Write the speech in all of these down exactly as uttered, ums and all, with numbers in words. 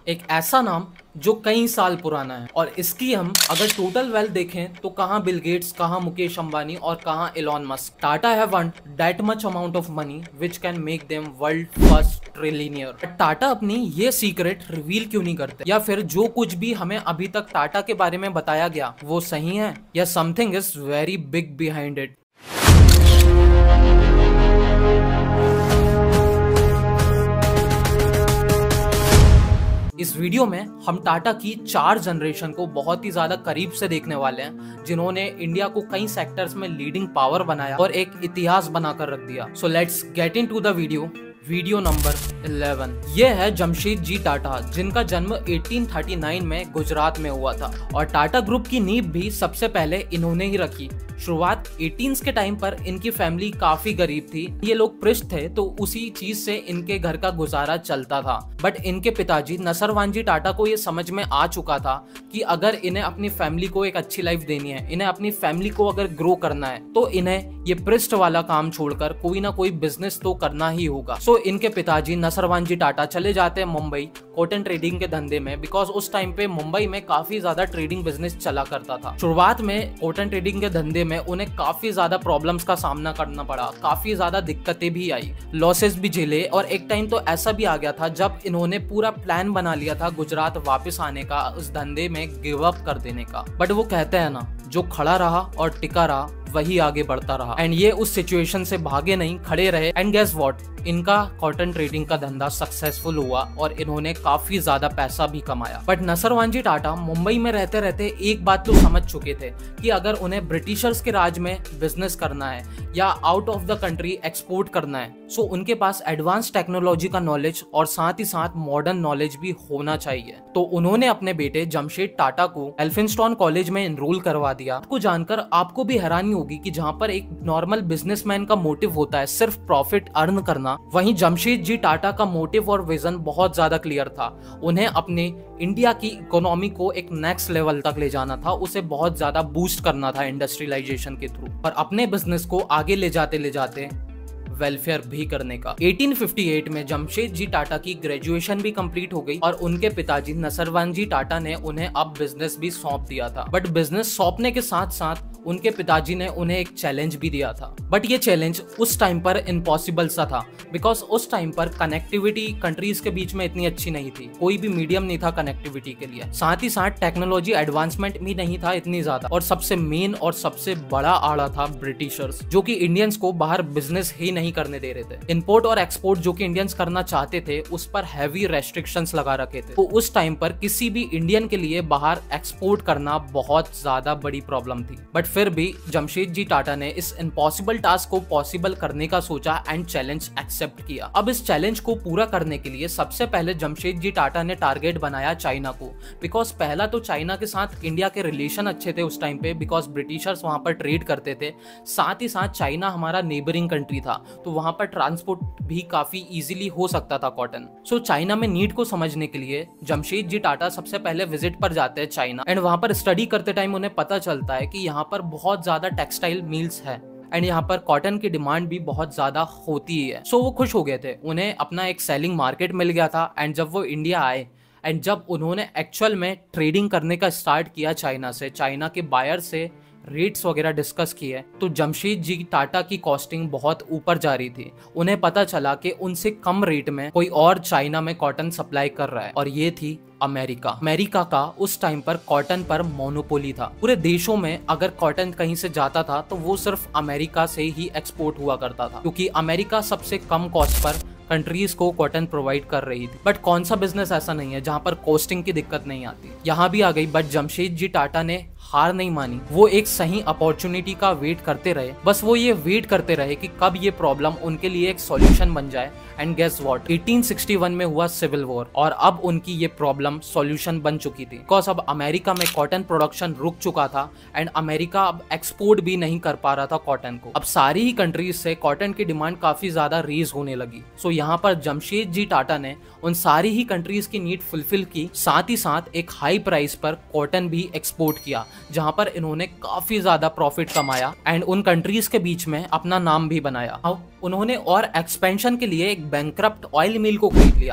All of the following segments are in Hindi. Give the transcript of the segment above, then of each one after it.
एक ऐसा नाम जो कई साल पुराना है और इसकी हम अगर टोटल वेल्थ देखें तो कहाँ बिल गेट्स, कहाँ मुकेश अंबानी और कहाँ Elon Musk. Tata have earned that much amount of money which can make them world first trillionaire. Tata अपनी ये सीक्रेट रिवील क्यों नहीं करते, या फिर जो कुछ भी हमें अभी तक टाटा के बारे में बताया गया वो सही है या something is very big behind it. इस वीडियो में हम टाटा की चार जनरेशन को बहुत ही ज्यादा करीब से देखने वाले हैं जिन्होंने इंडिया को कई सेक्टर्स में लीडिंग पावर बनाया और एक इतिहास बनाकर रख दिया। So let's get into the video. Video number eleven, ये है जमशेद जी टाटा, जिनका जन्म अठारह सौ उनतालीस में गुजरात में हुआ था और टाटा ग्रुप की नींव भी सबसे पहले इन्होंने ही रखी। शुरुआत एटीन्स के टाइम पर इनकी फैमिली काफी गरीब थी, ये लोग पृष्ठ थे तो उसी चीज से इनके घर का गुजारा चलता था। बट इनके पिताजी नसरवानजी टाटा को ये समझ में आ चुका था कि अगर इन्हें अपनी फैमिली को एक अच्छी लाइफ देनी है, इन्हें अपनी फैमिली को अगर ग्रो करना है तो इन्हें ये पृष्ठ वाला काम छोड़कर कोई ना कोई बिजनेस तो करना ही होगा। सो इनके पिताजी नसरवानजी टाटा चले जाते हैं मुंबई कॉटन ट्रेडिंग के धंधे में, बिकॉज उस टाइम पे मुंबई में काफी ज्यादा ट्रेडिंग बिजनेस चला करता था। शुरुआत में कॉटन ट्रेडिंग के धंधे में उन्हें काफी ज्यादा प्रॉब्लम्स का सामना करना पड़ा, काफी ज्यादा दिक्कतें भी आई, लॉसेस भी झेले और एक टाइम तो ऐसा भी आ गया था जब इन्होंने पूरा प्लान बना लिया था गुजरात वापस आने का, उस धंधे में गिव अप कर देने का। बट वो कहते हैं ना, जो खड़ा रहा और टिका रहा वही आगे बढ़ता रहा। एंड ये उस सिचुएशन से भागे नहीं, खड़े रहे। एंड गेस व्हाट, इनका कॉटन ट्रेडिंग का धंधा सक्सेसफुल हुआ और इन्होंने काफी ज्यादा पैसा भी कमाया। बट नसरवानजी टाटा मुंबई में रहते रहते एक बात तो समझ चुके थे कि अगर उन्हें ब्रिटिशर्स के राज में बिजनेस करना है या out of the country export करना है, सो उनके पास एडवांस टेक्नोलॉजी का नॉलेज और साथ ही साथ मॉडर्न नॉलेज भी होना चाहिए। तो उन्होंने अपने बेटे जमशेद टाटा को एल्फिंस्टन कॉलेज में एनरोल करवा दिया। को जानकर आपको भी हैरानी होगी कि जहां पर एक नॉर्मल बिजनेसमैन का मोटिव होता है सिर्फ प्रॉफिट अर्न करना, वहीं जमशेद जी टाटा का मोटिव और विजन बहुत ज्यादा क्लियर था। उन्हें अपने इंडिया की इकोनॉमी को एक नेक्स्ट लेवल तक ले जाना था, उसे बहुत ज्यादा बूस्ट करना था इंडस्ट्रियलाइजेशन के थ्रू और अपने बिजनेस को आगे ले जाते ले जाते वेलफेयर भी करने का। अठारह सौ अट्ठावन में जमशेद जी टाटा की ग्रेजुएशन भी कंप्लीट हो गई और उनके पिताजी नसरवानजी टाटा ने उन्हें अब बिजनेस भी सौंप दिया था। बट बिजनेस सौंपने के साथ साथ उनके पिताजी ने उन्हें एक चैलेंज भी दिया था। बट ये चैलेंज उस टाइम पर इम्पॉसिबल सा था, बिकॉज उस टाइम पर कनेक्टिविटी कंट्रीज के बीच में इतनी अच्छी नहीं थी, कोई भी मीडियम नहीं था कनेक्टिविटी के लिए, साथ ही साथ टेक्नोलॉजी एडवांसमेंट भी नहीं था इतनी ज्यादा, और सबसे मेन और सबसे बड़ा आड़ा था ब्रिटिशर्स, जो कि इंडियंस को बाहर बिजनेस ही नहीं करने दे रहे थे। इंपोर्ट और एक्सपोर्ट जो कि इंडियंस करना चाहते थे उस पर हैवी रेस्ट्रिक्शंस लगा रखे थे। तो उस टाइम पर किसी भी इंडियन के लिए बाहर एक्सपोर्ट करना बहुत ज्यादा बड़ी प्रॉब्लम थी। बट फिर भी जमशेद जी टाटा ने इस इम्पॉसिबल टास्क को पॉसिबल करने का सोचा एंड चैलेंज एक्सेप्ट किया। अब इस चैलेंज को पूरा करने के लिए सबसे पहले जमशेद जी टाटा ने टारगेट बनाया चाइना को, बिकॉज पहला तो चाइना के साथ इंडिया के रिलेशन अच्छे थे उस टाइम पे, बिकॉज ब्रिटिशर्स वहां पर ट्रेड करते थे, साथ ही साथ चाइना हमारा नेबरिंग कंट्री था तो वहां पर ट्रांसपोर्ट भी काफी इजीली हो सकता था कॉटन। सो चाइना में नीड को समझने के लिए जमशेद जी टाटा सबसे पहले विजिट पर जाते हैं चाइना, एंड वहां पर स्टडी करते टाइम उन्हें पता चलता है कि यहाँ पर बहुत ज्यादा टेक्सटाइल मिल्स है एंड यहाँ पर कॉटन की डिमांड भी बहुत ज्यादा होती है। सो वो खुश हो गए थे, उन्हें अपना एक सेलिंग मार्केट मिल गया था। एंड जब वो इंडिया आए एंड जब उन्होंने एक्चुअल में ट्रेडिंग करने का स्टार्ट किया चाइना से, चाइना के बायर से रेट्स वगैरह डिस्कस किए, तो जमशेद जी टाटा की कॉस्टिंग बहुत ऊपर जा रही थी। उन्हें पता चला कि उनसे कम रेट में कोई और चाइना में कॉटन सप्लाई कर रहा है, और ये थी अमेरिका। अमेरिका का उस टाइम पर कॉटन पर मोनोपोली था। पूरे देशों में अगर कॉटन कहीं से जाता था तो वो सिर्फ अमेरिका से ही एक्सपोर्ट हुआ करता था, क्योंकि अमेरिका सबसे कम कॉस्ट पर कंट्रीज को कॉटन प्रोवाइड कर रही थी। बट कौन सा बिजनेस ऐसा नहीं है जहां पर कॉस्टिंग की दिक्कत नहीं आती, यहाँ भी आ गई। बट जमशेद जी टाटा ने हार नहीं मानी, वो एक सही अपॉर्चुनिटी का वेट करते रहे। बस वो ये वेट करते रहे कि कब ये प्रॉब्लम उनके लिए एक सॉल्यूशन बन जाए। एंड गेस व्हाट, अठारह सौ इकसठ में हुआ सिविल वॉर और अब उनकी ये प्रॉब्लम सॉल्यूशन बन चुकी थी, बिकॉज अब अमेरिका में कॉटन प्रोडक्शन रुक चुका था एंड अमेरिका अब एक्सपोर्ट भी नहीं कर पा रहा था कॉटन को। अब सारी ही कंट्रीज से कॉटन की डिमांड काफी ज्यादा रेज होने लगी। सो यहाँ पर जमशेद जी टाटा ने उन सारी ही कंट्रीज की नीड फुलफिल की, साथ ही साथ एक हाई प्राइस पर कॉटन भी एक्सपोर्ट किया, जहां पर इन्होंने काफी ज्यादा प्रॉफिट कमाया एंड उन कंट्रीज के बीच में अपना नाम भी बनाया। अब उन्होंने और एक्सपेंशन के लिए एक बैंकरप्ट ऑयल मिल को खरीद लिया।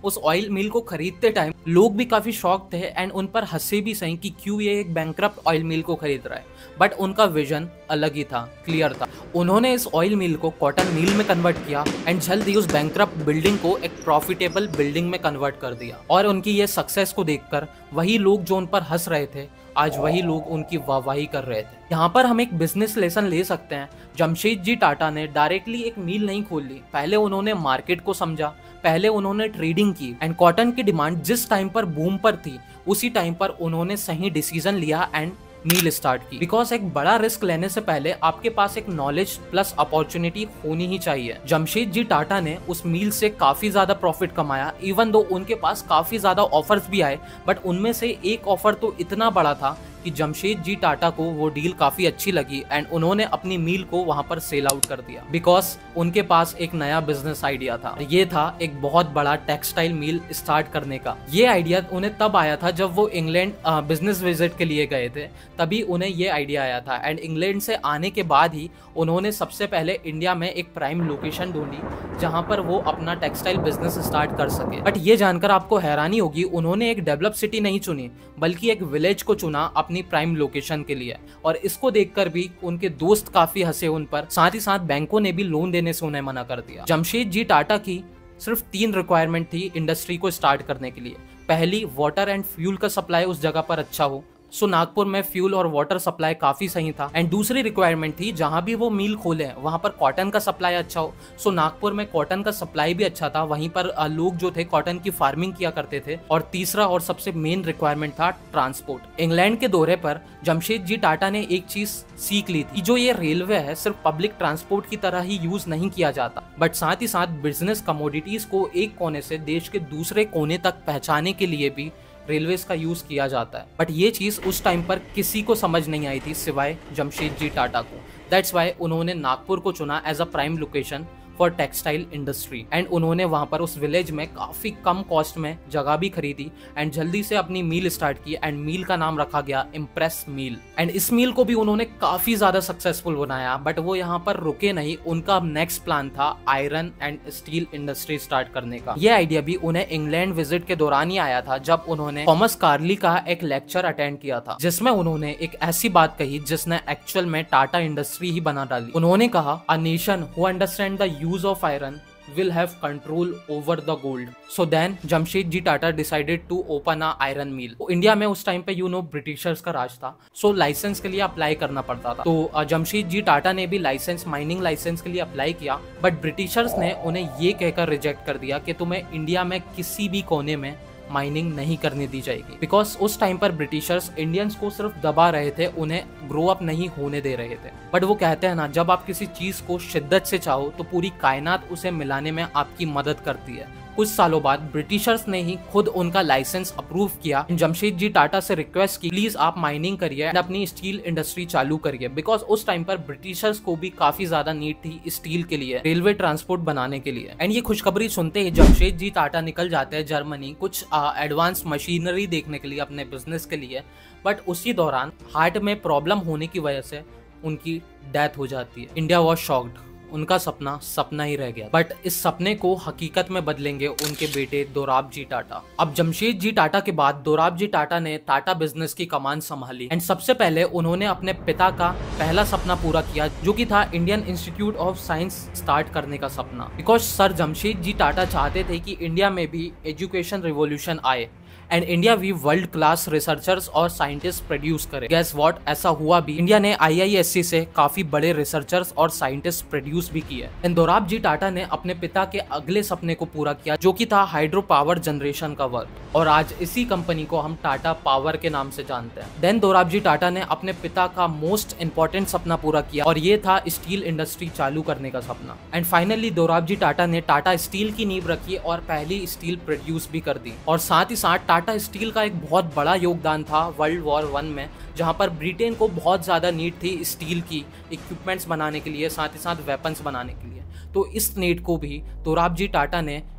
उस ऑयल मिल को खरीदते टाइम लोग भी काफी शॉक थे एंड उन पर हंसे भी सही कि क्यों ये एक बैंकरप्ट ऑयल मिल को खरीद रहा है। बट उनका विजन अलग ही था, क्लियर था। उन्होंने इस ऑयल मिल को कॉटन मिल में कन्वर्ट किया एंड जल्द ही उस बैंकरप्ट बिल्डिंग को एक प्रॉफिटेबल बिल्डिंग में कन्वर्ट कर दिया। और उनकी ये सक्सेस को देखकर वही लोग जो उन पर हंस रहे थे, आज वही लोग उनकी वाहवाही कर रहे थे। यहाँ पर हम एक बिजनेस लेसन ले सकते हैं। जमशेदजी टाटा ने डायरेक्टली एक मिल नहीं खोल ली, पहले उन्होंने मार्केट को समझा, पहले उन्होंने ट्रेडिंग की एंड कॉटन की डिमांड जिस टाइम पर बूम पर थी उसी टाइम पर उन्होंने सही डिसीजन लिया एंड मील स्टार्ट की। बिकॉज एक बड़ा रिस्क लेने से पहले आपके पास एक नॉलेज प्लस अपॉर्चुनिटी होनी ही चाहिए। जमशेदजी टाटा ने उस मील से काफी ज्यादा प्रॉफिट कमाया, इवन दो उनके पास काफी ज्यादा ऑफर्स भी आए, बट उनमें से एक ऑफर तो इतना बड़ा था कि जमशेदजी टाटा को वो डील काफी अच्छी लगी एंड उन्होंने अपनी मील को वहां पर सेल आउट कर दिया। बिकॉज उनके पास एक नया बिजनेस आइडिया था, ये था एक बहुत बड़ा टेक्सटाइल मिल स्टार्ट करने का। ये आइडिया उन्हें तब आया था जब वो इंग्लैंड बिजनेस विजिट के लिए गए थे, तभी उन्हें ये आइडिया आया था एंड इंग्लैंड से आने के बाद ही उन्होंने सबसे पहले इंडिया में एक प्राइम लोकेशन ढूंढी जहां पर वो अपना टेक्सटाइल बिजनेस स्टार्ट कर सके। बट ये जानकर आपको हैरानी होगी, उन्होंने एक डेवलप सिटी नहीं चुनी बल्कि एक विलेज को चुना अपनी प्राइम लोकेशन के लिए। और इसको देखकर भी उनके दोस्त काफी हंसे उन पर, साथ ही साथ बैंकों ने भी लोन देने से उन्हें मना कर दिया। जमशेदजी टाटा की सिर्फ तीन रिक्वायरमेंट थी इंडस्ट्री को स्टार्ट करने के लिए। पहली, वाटर एंड फ्यूल का सप्लाई उस जगह पर अच्छा हो। सो नागपुर में फ्यूल और वाटर सप्लाई काफी सही था। एंड दूसरी रिक्वायरमेंट थी, जहां भी वो मिल खोले वहां पर कॉटन का सप्लाई अच्छा हो। सो नागपुर में कॉटन का सप्लाई भी अच्छा था, वहीं पर लोग जो थे कॉटन की फार्मिंग किया करते थे। और तीसरा और सबसे मेन रिक्वायरमेंट था ट्रांसपोर्ट। इंग्लैंड के दौरे पर जमशेदजी टाटा ने एक चीज सीख ली थी, जो ये रेलवे है सिर्फ पब्लिक ट्रांसपोर्ट की तरह ही यूज नहीं किया जाता, बट साथ ही साथ बिजनेस कमोडिटीज को एक कोने से देश के दूसरे कोने तक पहुंचाने के लिए भी रेलवेज का यूज किया जाता है। बट ये चीज उस टाइम पर किसी को समझ नहीं आई थी सिवाय जमशेदजी टाटा को। दैट्स वाई उन्होंने नागपुर को चुना as a prime location for textile industry and उन्होंने वहां पर उस विलेज में काफी कम कॉस्ट में जगह भी खरीदी एंड जल्दी से अपनी मील स्टार्ट की एंड मील का नाम रखा गया इम्प्रेस मील। एंड इस मील को भी उन्होंने काफी ज्यादा सक्सेसफुल बनाया, बट वो यहाँ पर रुके नहीं। उनका नेक्स्ट प्लान था iron and steel industry start करने का। ये आइडिया भी उन्हें इंग्लैंड विजिट के दौरान ही आया था, जब उन्होंने थॉमस कार्ली का एक लेक्चर अटेंड किया था, जिसमें उन्होंने एक ऐसी बात कही जिसने एक्चुअल में टाटा इंडस्ट्री ही बना डाली। उन्होंने कहा, a nation who understand the use of iron will have control over the gold. So then Jamshedji Tata decided to open a iron mill. तो इंडिया में उस टाइम पे यू नो ब्रिटिशर्स का राज था, सो so लाइसेंस के लिए अप्लाई करना पड़ता था। तो जमशेदजी टाटा ने भी लाइसेंस, माइनिंग लाइसेंस के लिए अप्लाई किया, बट ब्रिटिशर्स ने उन्हें ये कहकर रिजेक्ट कर दिया कि तुम्हें इंडिया में किसी भी कोने में माइनिंग नहीं करने दी जाएगी। बिकॉज उस टाइम पर ब्रिटिशर्स इंडियंस को सिर्फ दबा रहे थे, उन्हें ग्रो अप नहीं होने दे रहे थे। बट वो कहते हैं ना, जब आप किसी चीज को शिद्दत से चाहो तो पूरी कायनात उसे मिलाने में आपकी मदद करती है। कुछ सालों बाद ब्रिटिशर्स ने ही खुद उनका लाइसेंस अप्रूव किया। जमशेदजी टाटा से रिक्वेस्ट की, प्लीज आप माइनिंग करिए एंड अपनी स्टील इंडस्ट्री चालू करिए। बिकॉज उस टाइम पर ब्रिटिशर्स को भी काफी ज्यादा नीड थी स्टील के लिए, रेलवे ट्रांसपोर्ट बनाने के लिए। एंड ये खुशखबरी सुनते ही जमशेदजी टाटा निकल जाते हैं जर्मनी कुछ एडवांस मशीनरी देखने के लिए अपने बिजनेस के लिए। बट उसी दौरान हार्ट में प्रॉब्लम होने की वजह से उनकी डेथ हो जाती है। इंडिया वॉज शॉक्ड, उनका सपना सपना ही रह गया। बट इस सपने को हकीकत में बदलेंगे उनके बेटे दोराबजी टाटा। अब जमशेदजी टाटा के बाद दोराबजी टाटा ने टाटा बिजनेस की कमान संभाली एंड सबसे पहले उन्होंने अपने पिता का पहला सपना पूरा किया, जो कि था Indian Institute of Science start करने का सपना। बिकॉज सर जमशेदजी टाटा चाहते थे कि इंडिया में भी एजुकेशन रिवॉल्यूशन आए एंड इंडिया भी वर्ल्ड क्लास रिसर्चर्स और साइंटिस्ट प्रोड्यूस करे। गेस व्हाट, ऐसा हुआ भी। इंडिया ने आई आई एस सी से काफी बड़े रिसर्चर्स और साइंटिस्ट प्रोड्यूस भी किए। एंड दोराबजी टाटा ने अपने पिता के अगले सपने को पूरा किया, जो कि था हाइड्रो पावर जनरेशन का वर्क। और आज इसी कंपनी को हम टाटा पावर के नाम से जानते हैं। देन दोराबजी टाटा ने अपने पिता का मोस्ट इंपॉर्टेंट सपना पूरा किया, और ये था स्टील इंडस्ट्री चालू करने का सपना। एंड फाइनली दोराबजी टाटा ने टाटा स्टील की नींव रखी और पहली स्टील प्रोड्यूस भी कर दी। और साथ ही साथ टाटा स्टील का एक बहुत बड़ा योगदान था वर्ल्ड वॉर वन में, जहां पर ब्रिटेन को बहुत ज़्यादा नीड थी स्टील की इक्विपमेंट्स बनाने के लिए, साथ ही साथ वेपन्स बनाने के लिए। तो इस नीड को भी दोराबजी टाटा ने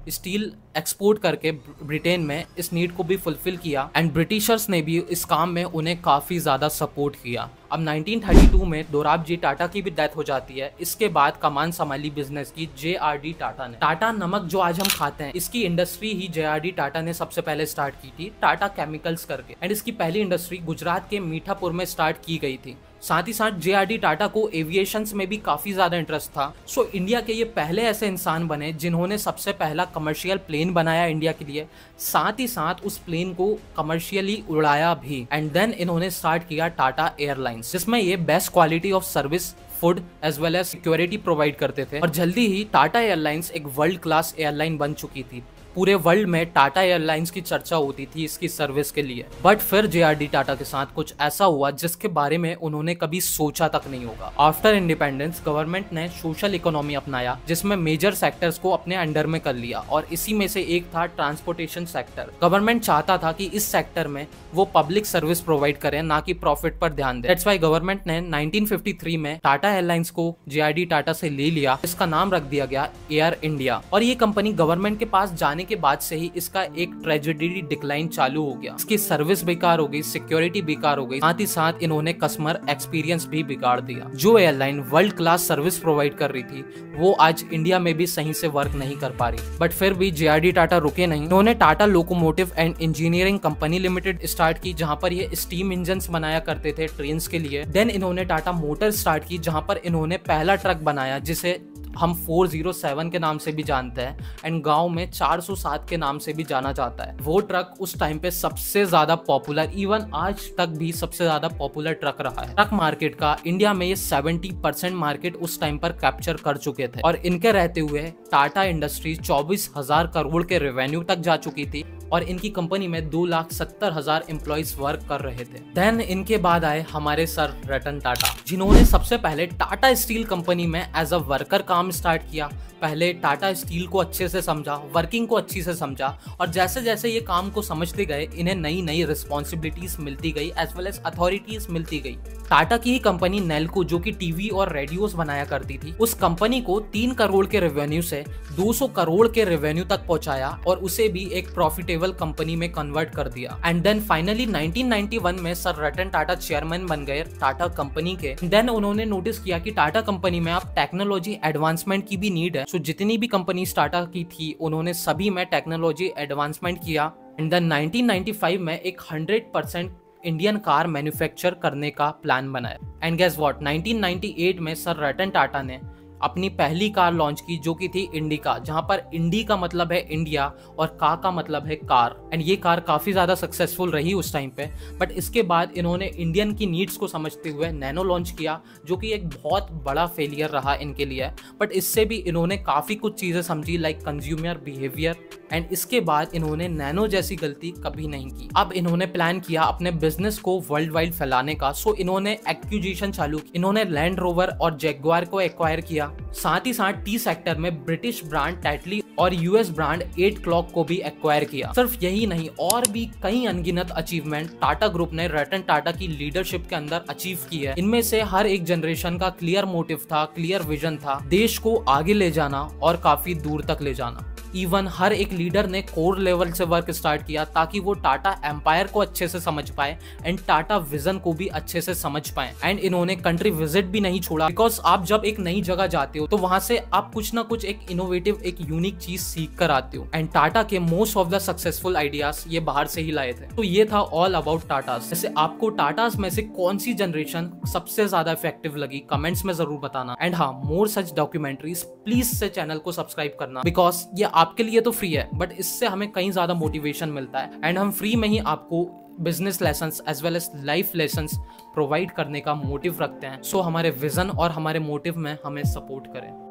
स्टील एक्सपोर्ट करके ब्रिटेन में इस नीड को भी फुलफिल किया एंड ब्रिटिशर्स ने भी इस काम में उन्हें काफी ज्यादा सपोर्ट किया। अब नाइनटीन थर्टी टू में दोराबजी टाटा की भी डेथ हो जाती है। इसके बाद कमान संभाली बिजनेस की जे आर डी टाटा ने। टाटा नमक जो आज हम खाते हैं इसकी इंडस्ट्री ही जे आर डी टाटा ने सबसे पहले स्टार्ट की थी, टाटा केमिकल्स करके। एंड इसकी पहली इंडस्ट्री गुजरात के मीठापुर में स्टार्ट की गई थी। साथ ही साथ जे आर डी टाटा को एविएशन में भी काफी ज्यादा इंटरेस्ट था। सो इंडिया के ये पहले ऐसे इंसान बने जिन्होंने सबसे पहला कमर्शियल प्लेन बनाया इंडिया के लिए, साथ ही साथ उस प्लेन को कमर्शियली उड़ाया भी। एंड देन इन्होंने स्टार्ट किया टाटा एयरलाइंस, जिसमें ये best quality of service, food as well as security provide करते थे। और जल्दी ही टाटा एयरलाइंस एक वर्ल्ड क्लास एयरलाइन बन चुकी थी। पूरे वर्ल्ड में टाटा एयरलाइंस की चर्चा होती थी इसकी सर्विस के लिए। बट फिर जे आर डी टाटा के साथ कुछ ऐसा हुआ जिसके बारे में उन्होंने कभी सोचा तक नहीं होगा। आफ्टर इंडिपेंडेंस गवर्नमेंट ने सोशल इकोनॉमी अपनाया, जिसमें मेजर सेक्टर्स को अपने अंडर में कर लिया और इसी में से एक था ट्रांसपोर्टेशन सेक्टर। गवर्नमेंट चाहता था कि इस सेक्टर में वो पब्लिक सर्विस प्रोवाइड करें, ना कि प्रॉफिट पर ध्यान दे। दैट्स व्हाई गवर्नमेंट ने नाइनटीन फिफ्टी थ्री में टाटा एयरलाइंस को जे आर डी टाटा से ले लिया। इसका नाम रख दिया गया एयर इंडिया। और ये कंपनी गवर्नमेंट के पास जाने के बाद से ही इसका एक ट्रेजेडी डिक्लाइन चालू हो गया। इसकी सर्विस बेकार हो गई, सिक्योरिटी बेकार हो गई, साथ ही साथ इन्होंने कस्टमर एक्सपीरियंस भी बिगाड़ दिया। जो airline world class service provide कर रही थी वो आज इंडिया में भी सही से वर्क नहीं कर पा रही। बट फिर भी जे आर डी टाटा रुके नहीं। इन्होंने Tata locomotive and engineering company limited start की, जहां पर ये स्टीम इंजन बनाया करते थे ट्रेन के लिए। देन इन्होंने टाटा मोटर स्टार्ट की, जहां पर इन्होंने पहला ट्रक बनाया जिसे हम फोर ज़ीरो सेवन के नाम से भी जानते हैं एंड गांव में चार सौ सात के नाम से भी जाना जाता है। वो ट्रक उस टाइम पे सबसे ज्यादा पॉपुलर, इवन आज तक भी सबसे ज्यादा पॉपुलर ट्रक रहा है। ट्रक मार्केट का इंडिया में ये सेवेंटी परसेंट मार्केट उस टाइम पर कैप्चर कर चुके थे और इनके रहते हुए टाटा इंडस्ट्रीज चौबीस हजार करोड़ के रेवेन्यू तक जा चुकी थी और इनकी कंपनी में दो लाख सत्तर हजार एम्प्लॉइज वर्क कर रहे थे। देन इनके बाद आए हमारे सर रतन टाटा, जिन्होंने सबसे पहले टाटा स्टील कंपनी में एज अ वर्कर काम स्टार्ट किया। पहले टाटा स्टील को अच्छे से समझा, वर्किंग को अच्छी से समझा और जैसे जैसे ये काम को समझते गए इन्हें नई नई रिस्पॉन्सिबिलिटीज मिलती गई एज वेल एज अथॉरिटीज मिलती गई। टाटा की ही कंपनी नेल्को, जो कि टीवी और रेडियोस बनाया करती थी, उस कंपनी को तीन करोड़ के रेवेन्यू से दो सौ करोड़ के रेवेन्यू तक पहुंचाया और उसे भी एक प्रॉफिटेबल कंपनी में कन्वर्ट कर दिया। And then finally nineteen ninety one में सर रतन टाटा चेयरमैन बन गए टाटा कंपनी के। देन उन्होंने नोटिस किया कि टाटा कंपनी में अब टेक्नोलॉजी एडवांसमेंट की भी नीड है। सो जितनी भी कंपनीज टाटा की थी उन्होंने सभी में टेक्नोलॉजी एडवांसमेंट किया। And then nineteen ninety five में एक hundred percent Indian car manufacture करने का प्लान बनाया। And guess what, nineteen ninety eight में सर रतन टाटा ने अपनी पहली कार लॉन्च की, जो कि थी इंडिका, जहां पर इंडी का मतलब है इंडिया और का का मतलब है कार। एंड ये कार काफी ज्यादा सक्सेसफुल रही उस टाइम पे। बट इसके बाद इन्होंने इंडियन की नीड्स को समझते हुए नैनो लॉन्च किया, जो कि एक बहुत बड़ा फेलियर रहा इनके लिए। बट इससे भी इन्होंने काफी कुछ चीजें समझी, लाइक कंज्यूमर बिहेवियर। एंड इसके बाद इन्होंने नैनो जैसी गलती कभी नहीं की। अब इन्होंने प्लान किया अपने बिजनेस को वर्ल्ड वाइड फैलाने का। सो इन्होंने एक्विजिशन चालू की। इन्होंने लैंड रोवर और जैगुआर को एक्वायर किया। साथ ही साथ टी सेक्टर में ब्रिटिश ब्रांड टेटली और यूएस ब्रांड एट क्लॉक को भी एक्वायर किया। सिर्फ यही नहीं, और भी कई अनगिनत अचीवमेंट टाटा ग्रुप ने रतन टाटा की लीडरशिप के अंदर अचीव की है। इनमें से हर एक जनरेशन का क्लियर मोटिव था, क्लियर विजन था, देश को आगे ले जाना और काफी दूर तक ले जाना। इवन हर एक लीडर ने कोर लेवल से वर्क स्टार्ट किया ताकि वो टाटा एम्पायर को अच्छे से समझ पाए एंड टाटा विजन को भी अच्छे से समझ पाए। एंड इन्होंने कंट्री विजिट भी नहीं छोड़ा, बिकॉज आप जब एक नई जगह जाते हो तो वहां से आप कुछ ना कुछ एक इनोवेटिव, एक यूनिक चीज सीख कर आते हो। एंड टाटा के most of the successful ideas ये बाहर से ही लाए थे। तो ये था ऑल अबाउट टाटास। जैसे आपको टाटास में से कौन सी जनरेशन सबसे ज्यादा इफेक्टिव लगी, कमेंट्स में जरूर बताना। एंड हाँ, मोर सच डॉक्यूमेंट्रीज प्लीज से चैनल को सब्सक्राइब करना, बिकॉज ये आपके लिए तो फ्री है बट इससे हमें कहीं ज्यादा मोटिवेशन मिलता है। एंड हम फ्री में ही आपको business lessons as well as life lessons provide करने का मोटिव रखते हैं। सो हमारे विजन और हमारे मोटिव में हमें सपोर्ट करें।